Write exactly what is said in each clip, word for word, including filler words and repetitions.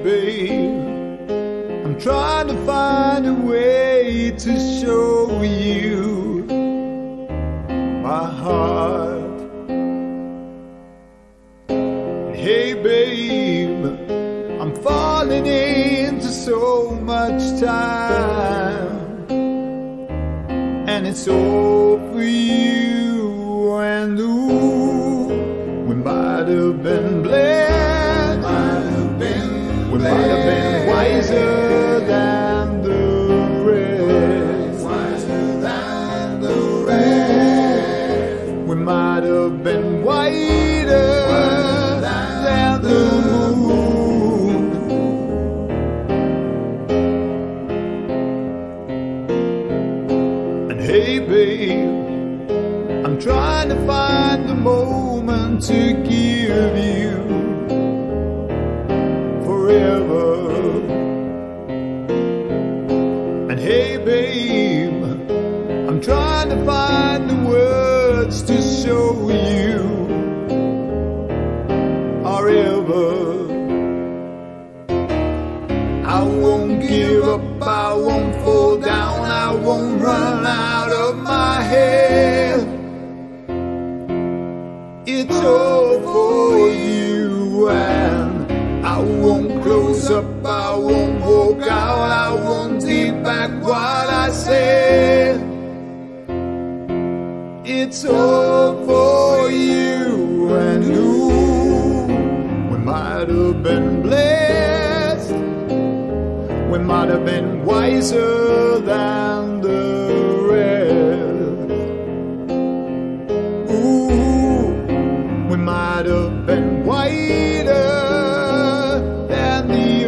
babe, I'm trying to find a way to show you my heart. And hey babe, I'm falling into so much time, and it's all for you. And ooh, we might have been blessed, might have been we might have been wiser than the rest, wiser than the rest. We might have been whiter than the moon. And hey babe, I'm trying to find the moment to give you forever. And hey babe, I'm trying to find the words to show you our ever. I won't give up, I won't fall down, I won't run out of my head. It's all for you, and I won't close up, I won't walk out, I won't take back what I said. It's all for you, and ooh, we might have been blessed, we might have been wiser than the rest. Ooh, we might have been whiter than the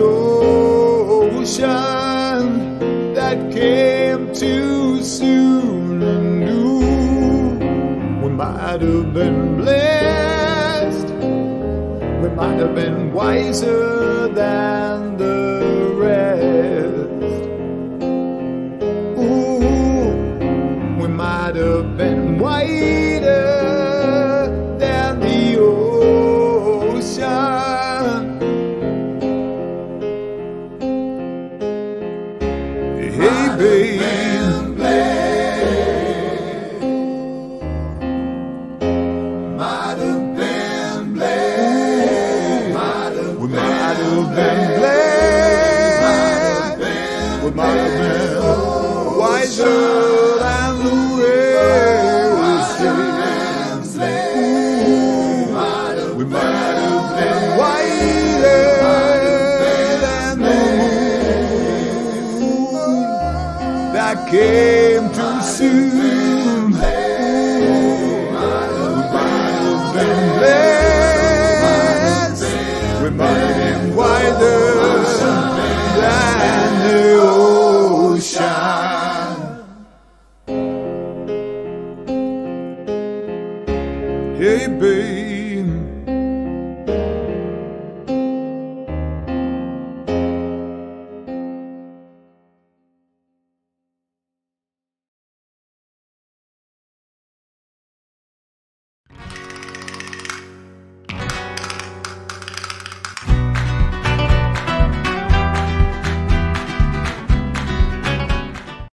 ocean that came too soon. And ooh, we might have been blessed, we might have been wiser than the rest. Ooh, we might have been whiter than the ocean. Hey babe, we might have been wiser than the rest. Ooh, we might have been wiser than the moon that came too soon. We might have been blessed, we might have been wiser than the ocean. Hey babe,